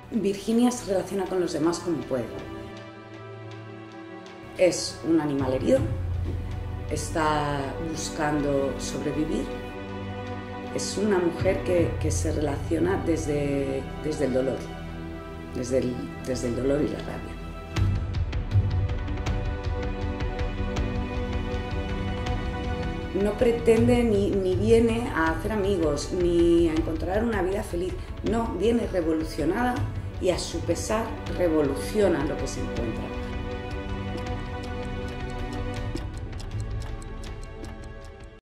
Virginia se relaciona con los demás como puede. Es un animal herido, está buscando sobrevivir. Es una mujer que se relaciona desde el dolor, desde el dolor y la rabia. No pretende ni viene a hacer amigos, ni a encontrar una vida feliz. No, viene revolucionada y a su pesar revoluciona lo que se encuentra.